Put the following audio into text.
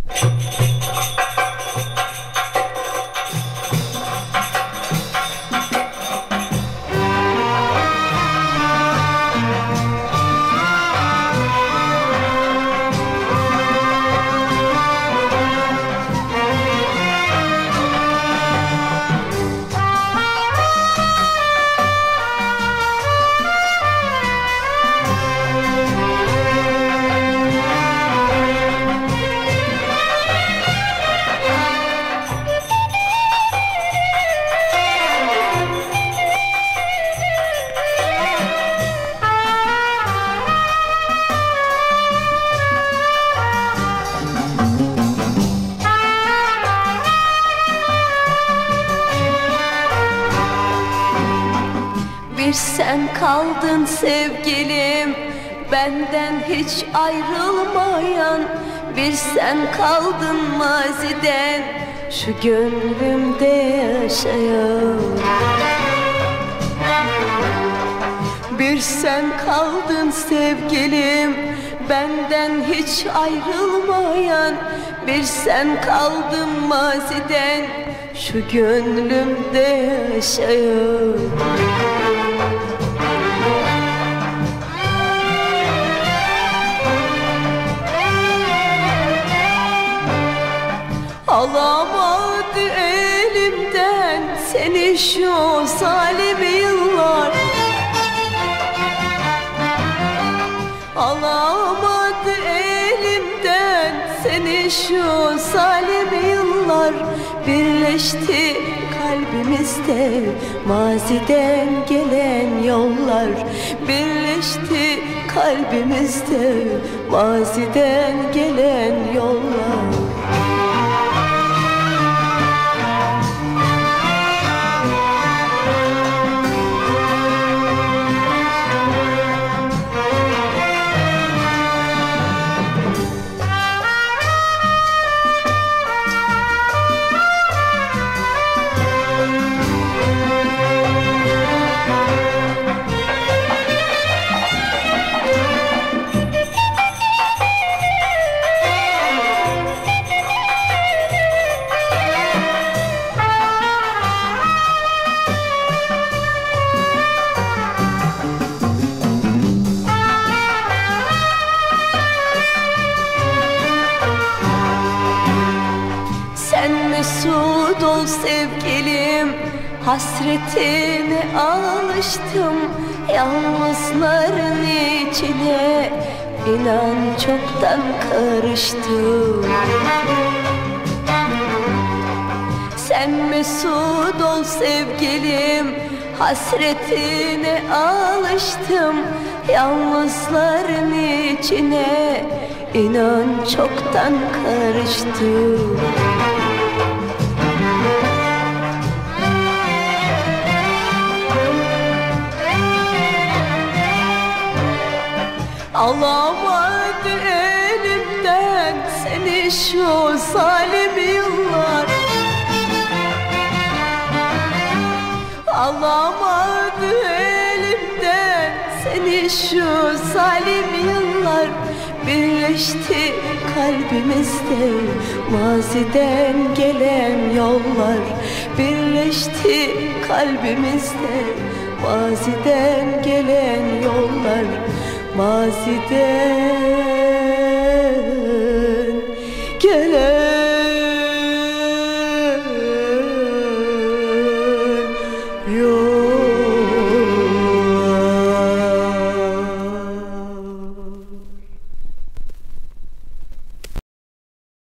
Bir sen kaldın sevgilim, benden hiç ayrılmayan. Bir sen kaldın maziden, şu gönlümde yaşayan. Bir sen kaldın sevgilim, benden hiç ayrılmayan. Bir sen kaldın maziden, şu gönlümde yaşayan. Alamadı elimden seni şu zalim yıllar. Alamadı elimden seni şu zalim yıllar. Birleşti kalbimizde maziden gelen yollar. Birleşti kalbimizde maziden gelen yollar. Mesut ol sevgilim, hasretine alıştım. Yalnızların içine inan çoktan karıştım. Sen mesut ol sevgilim, hasretine alıştım. Yalnızların içine inan çoktan karıştım. Alamadı elimden seni şu zalim yıllar. Alamadı elimden seni şu zalim yıllar. Birleşti kalbimizde maziden gelen yollar. Birleşti kalbimizde maziden gelen yollar. Maziden gelen